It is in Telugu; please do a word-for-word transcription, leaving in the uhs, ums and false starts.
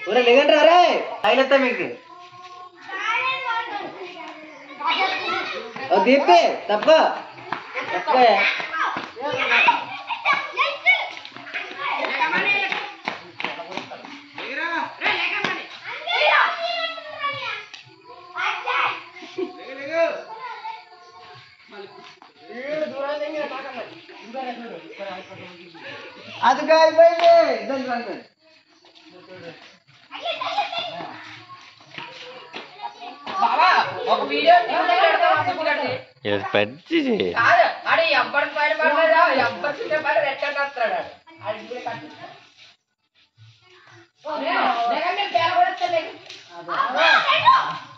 ఒరే లేదండి రే అయినత్తా మీకు దీపే తప్ప తప్ప అది కాలిపోయింది పెట్టి అడే ఎవ్వరి పైన పడలేదా ఎవ్వరి పైన రెట్టాడు అది